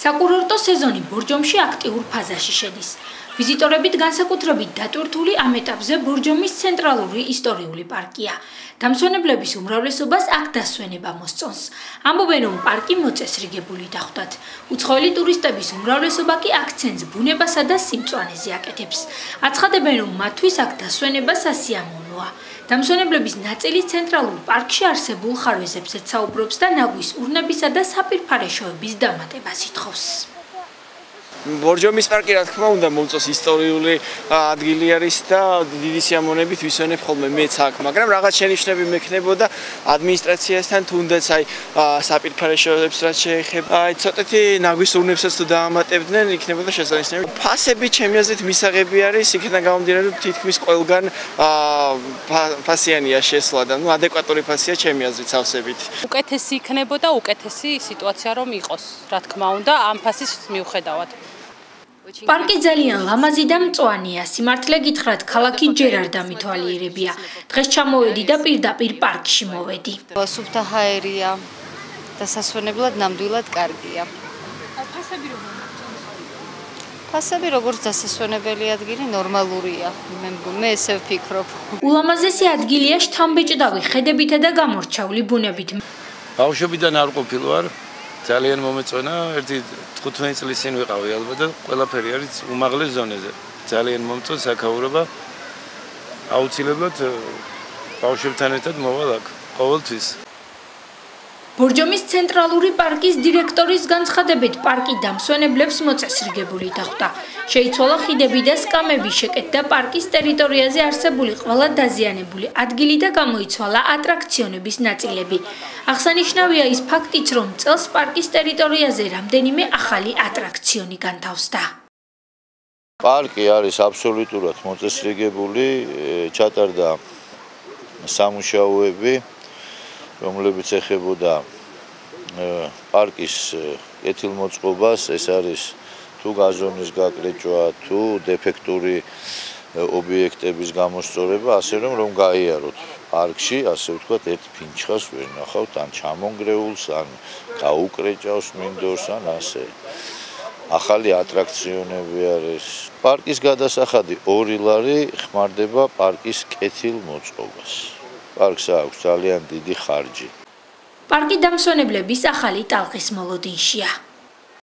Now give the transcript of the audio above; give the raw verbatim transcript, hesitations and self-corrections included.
საკურორტო სეზონი ბორჯომში აქტიურ ფაზაში შედის. ვიზიტორებით განსაკუთრებით დატვირთული ამ ეტაპზე ბორჯომის ცენტრალური ისტორიული პარკია. დამსვენებლების უმრავლესობას აქ დასვენება მოსწონს. ამბობენ, რომ პარკი მოწესრიგებული დახვდათ. უცხოელი ტურისტების უმრავლესობა კი აქცენტს ბუნებასა და სიმწვანეზე აკეთებს. აცხადებენ, რომ მათთვის აქ დასვენება სასიამოვნოა. დამსვენებლების ნაწილი ცენტრალურ პარკში არსებულ ხარვეზებზეც საუბრობს და ნაგვის ურნებისა და საპირფარეშოების დამატებას ითხოვს. ბორჯომის პარკი, რა თქმა უნდა, მოწოს ისტორიული ადგილი არის და დიდი სიამოვნებით ვისვენებ ხოლმე მეც აქ, მაგრამ რაღაც შენიშვნები მექნებოდა ადმინისტრაციასთან, თუნდაც აი საპირფარეშოებს რაც შეეხება, აი ცოტათი ნაგვის ურნებსაც თუ დაამატებდნენ, იქნებოდა შესანიშნავი. ფასები ჩემი აზრით მისაღები არის, იქიდან გამომდინარე, რომ თითქმის ყველგან ფასიანია შესვლა და ნუ ადეკვატური ფასია ჩემი აზრით სავსებით. უკეთესი იქნებოდა, უკეთესი სიტუაცია რომ იყოს, რა თქმა უნდა, ამ ფასის მიუხედავად. პარკი ძალიან ლამაზი და მწვანეა. სიმართლე გითხრათ, ქალაქი ჯერ არ დამითვალიერებია. დღეს ჩამოვედი და პირდაპირ პარკში მოვედი. სუფთა ჰაერია და სასვენებლად ნამდვილად კარგია. ფასები როგორ მოგწონს? ფასები როგორც დასასვენებელი ადგილი ნორმალურია. მე მე ესე ვფიქრობ. ულამაზესი ადგილია შთამბეჭდავი ხედებითა და გამორჩეული ბუნებით. ბავშვობიდან არ ყოფილ ვარ. ძალიან მომეწონა, ერთი თხუთმეტი წლის წინ ვიყავი ალბათ და ყველაფერი არის უმაღლეს ზონეზე. ძალიან მომწონს აქაურობა. აუცილებლად ბავშვებთან ერთად მოვალ აქ ყოველთვის. ბორჯომის ცენტრალური პარკის დირექტორის განცხადებით, პარკი დამსვენებლებს მოწესრიგებული დახვდა. შეიცვალა ხიდები და სკამები, შეკეთდა პარკის ტერიტორიაზე არსებული ყველა დაზიანებული ადგილი და გამოიცვალა ატრაქციონების ნაწილები. აღსანიშნავია ის ფაქტიც, რომ წელს პარკის ტერიტორიაზე რამდენიმე ახალი ატრაქციონი განთავსდა. პარკი არის აბსოლუტურად მოწესრიგებული, ჩატარდა სამუშაოები, რომლებიც ეხებოდა პარკის კეთილმოწყობას, ეს არის თუ გაზონის გაკრეჭვა, თუ დეფექტური ობიექტების გამოსწორება, ასე რომ რომ გაიაროთ პარკში, ასე ვთქვათ, ერთ ფინჩხას ვერ ნახავთ, ან ჩამონგრეულს, ან გაუკრეჭავს მინდორს, ან ასე. ახალი ატრაქციონები არის. პარკის გადასახადი ორი ლარი ხმარდება პარკის კეთილმოწყობას. პარკს აქვს ძალიან დიდი ხარჯი. პარკი დამსვენებლების ახალი ტალღის მოლოდინშია.